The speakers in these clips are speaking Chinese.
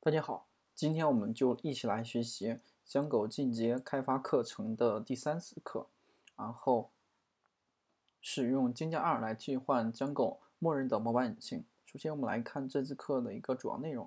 大家好，今天我们就一起来学习江狗进阶开发课程的第30课，然后使用金加2来替换江狗默认的模板引擎。首先，我们来看这节课的一个主要内容。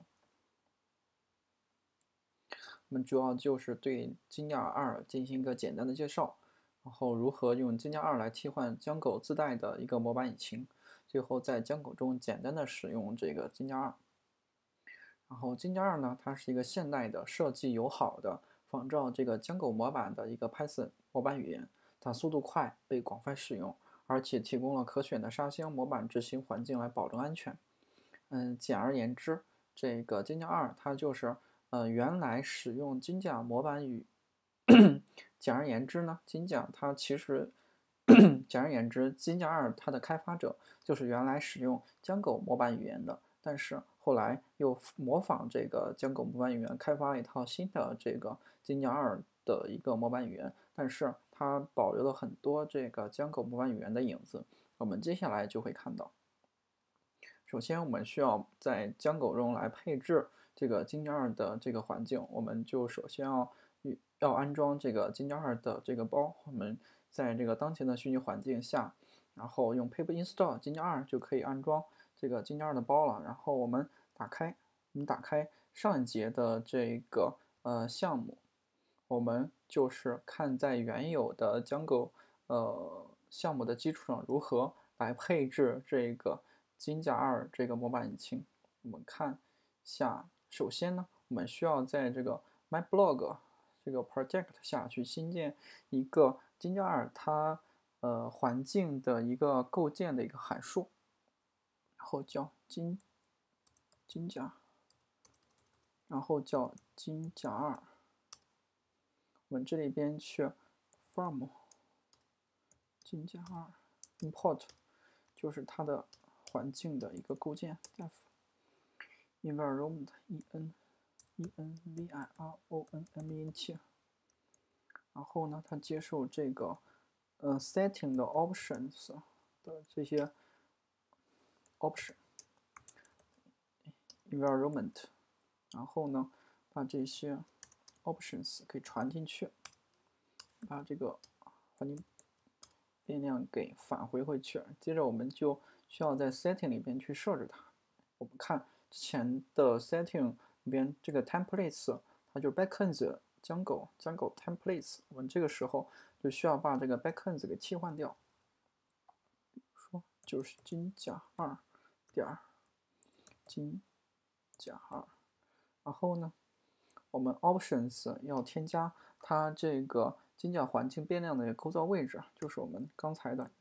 我们主要就是对金加2进行一个简单的介绍，然后如何用金加2来替换江狗自带的一个模板引擎，最后在江狗中简单的使用这个金加2。然后金加2呢，它是一个现代的、设计友好的仿照这个江狗模板的一个 Python 模板语言，它速度快，被广泛使用，而且提供了可选的沙箱模板执行环境来保证安全。简而言之，这个金加2它就是原来使用金甲模板语。简而言之呢，金甲它其实简而言之，金甲2它的开发者就是原来使用江狗模板语言的，但是后来又模仿这个江狗模板语言，开发了一套新的这个金甲2的一个模板语言，但是它保留了很多这个江狗模板语言的影子，我们接下来就会看到。首先，我们需要在江狗中来配置这个金加2的这个环境，我们就首先要安装这个金加2的这个包。我们在这个当前的虚拟环境下，然后用 pip install 金加2就可以安装这个金加2的包了。然后我们打开上一节的这个项目，我们就是看在原有的江狗项目的基础上，如何来配置这个金甲2这个模板引擎。我们看下，首先呢，我们需要在这个 myblog 这个 project 下去新建一个金甲2它环境的一个构建的一个函数，然后叫金甲，然后叫金甲2。我们这里边去 from 金甲2 import 就是它的环境的一个构建 def environment environment， 然后呢，它接受这个setting 的 options 的这些 option environment， 然后呢，把这些 options 给传进去，把这个环境变量给返回去。接着我们就需要在 setting 里边去设置它。我们看之前的 setting 里边这个 templates， 它就是 backends 江狗 templates， 我们这个时候就需要把这个 backends 给替换掉，比如说就是金甲2点金甲2，然后呢，我们 options 要添加它这个金甲环境变量的构造位置，就是我们刚才的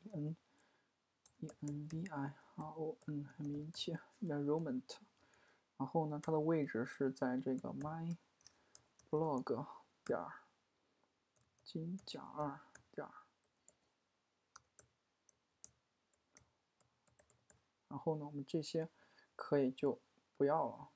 environment， 然后呢，它的位置是在这个 myblog 点金甲2点，然后呢，我们这些可以就不要了。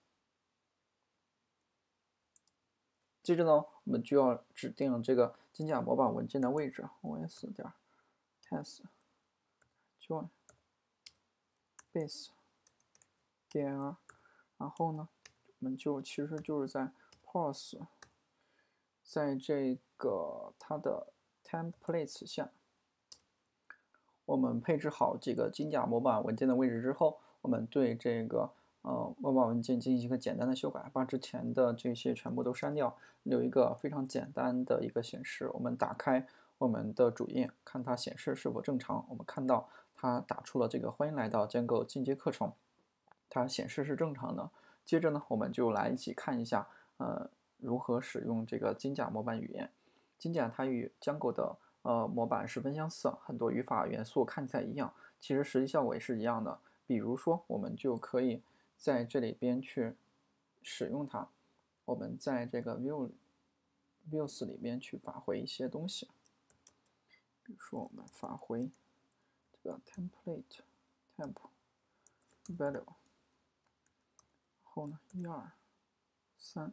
接着呢，我们就要指定这个金甲模板文件的位置 os 点 has join base 点，然后呢，我们就其实就是在 pause， 在这个它的 templates 下，我们配置好这个金甲模板文件的位置之后，我们对这个模板文件进行一个简单的修改，把之前的这些全部都删掉，留一个非常简单的一个显示。我们打开我们的主页，看它显示是否正常。我们看到它打出了这个欢迎来到江狗进阶课程，它显示是正常的。接着呢，我们就来一起看一下如何使用这个金甲模板语言。金甲它与江狗的模板十分相似，很多语法元素看起来一样，其实实际效果也是一样的。比如说，我们就可以在这里边去使用它。我们在这个 views 里面去返回一些东西，比如说我们返回这个 template temp value， 然后呢1、2、3，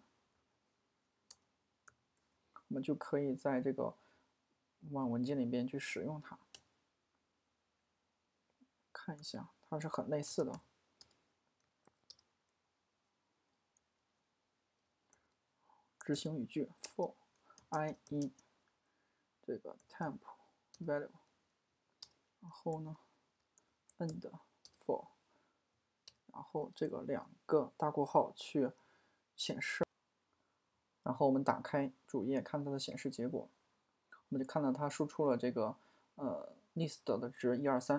我们就可以在这个往文件里边去使用它。看一下，它是很类似的。 执行语句 for i 1这个 temp value， 然后呢 end for， 然后这个2个大括号去显示，然后我们打开主页看它的显示结果，我们就看到它输出了这个list 的值1、2、3，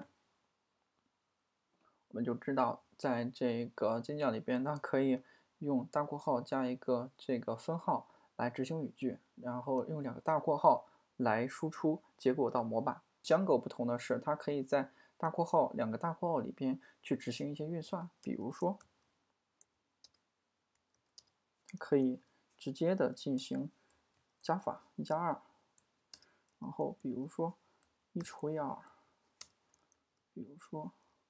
我们就知道在这个金价里边，它可以用大括号加一个这个分号来执行语句，然后用2个大括号来输出结果到模板。Django 不同的是，它可以在大括号2个大括号里边去执行一些运算，比如说，它可以直接的进行加法1加2，然后比如说1除以2，比如说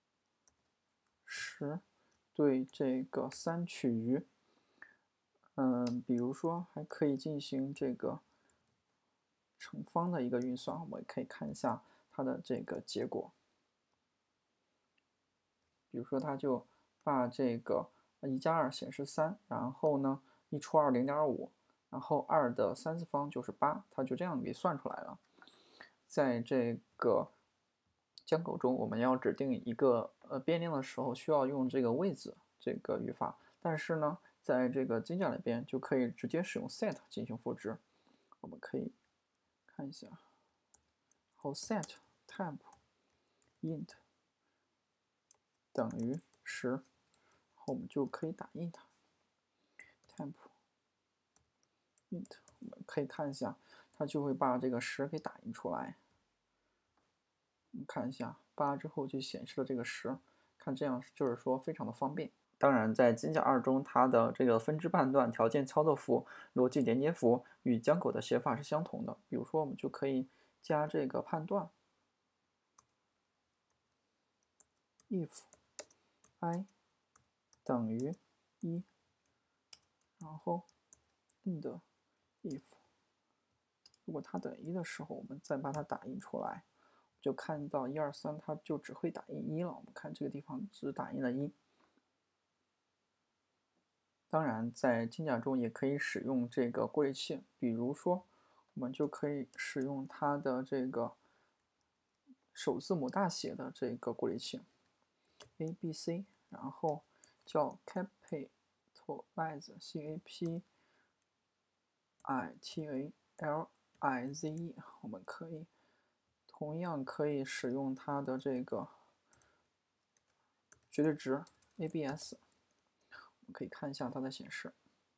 10对这个3取余，比如说还可以进行这个乘方的一个运算，我们可以看一下它的这个结果。比如说，它就把这个1加2显示3，然后呢1除2 0.5，然后2的3次方就是8，它就这样给算出来了。在这个Django中，我们要指定一个变量的时候，需要用这个 with 这个语法，但是呢，在这个Jinja里边就可以直接使用 set 进行赋值。我们可以看一下，然后 set temp int 等于10，然后我们就可以打印它 temp int， 我们可以看一下，它就会把这个10给打印出来。我们看一下8之后就显示了这个10，看这样就是说非常的方便。当然，在金甲2中，它的这个分支判断、条件操作符、逻辑连接符与Django的写法是相同的。比如说，我们就可以加这个判断 if i 等于1，然后 end if， 如果它等于1的时候，我们再把它打印出来，就看到1、2、3，它就只会打印1了。我们看这个地方只打印了1。当然，在金甲中也可以使用这个过滤器，比如说，我们就可以使用它的这个首字母大写的这个过滤器 ABC， 然后叫 capitalize CAPITALIZE， 我们可以同样可以使用它的这个绝对值 ABS。我们可以看一下它的显示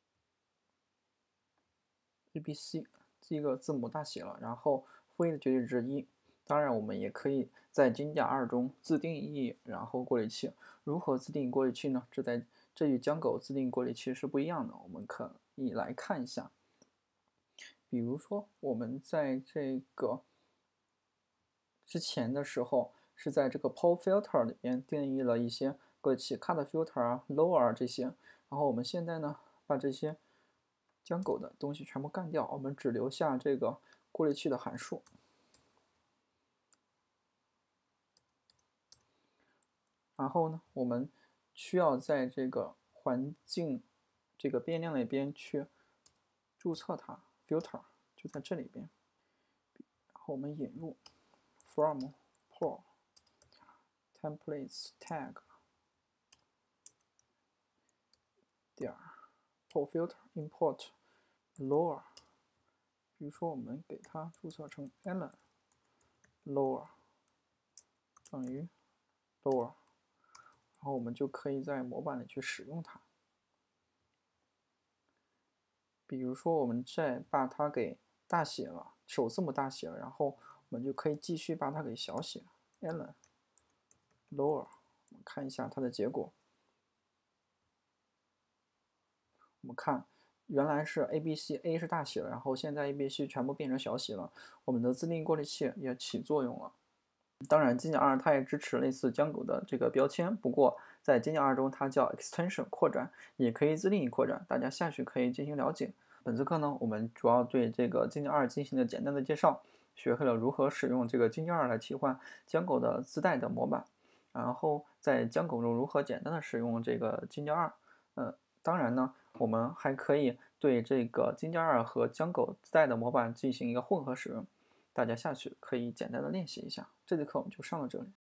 ，ABC 这个字母大写了，然后负 A 的绝对值1。当然，我们也可以在金甲2中自定义然后过滤器。如何自定义过滤器呢？这与Django自定义过滤器是不一样的。我们可以来看一下，比如说我们在这个之前的时候是在这个 Pole Filter 里边定义了一些过滤器 Cut Filter 啊、Lower 这些，然后我们现在呢把这些Django的东西全部干掉，我们只留下这个过滤器的函数。然后呢，我们需要在这个环境这个变量里边去注册它 ，filter 就在这里边。然后我们引入 from Pole templates tag 点 Pole filter import lower， 比如说我们给它注册成 Alan lower 等于 lower。然后我们就可以在模板里去使用它。比如说，我们再把它给大写了，首字母大写了，然后我们就可以继续把它给小写 ，Alan lower。我们看一下它的结果。我们看，原来是 ABC，A 是大写了，然后现在 ABC 全部变成小写了，我们的自定义过滤器也起作用了。当然，金甲2它也支持类似Django的这个标签，不过在金甲2中它叫 extension 扩展，也可以自定义扩展，大家下去可以进行了解。本次课呢，我们主要对这个金甲2进行了简单的介绍，学会了如何使用这个金甲2来替换Django的自带的模板，然后在Django中如何简单的使用这个金甲2。当然呢， 我们还可以对这个金家二和江狗自带的模板进行一个混合使用。大家下去可以简单的练习一下。这节课我们就上到这里。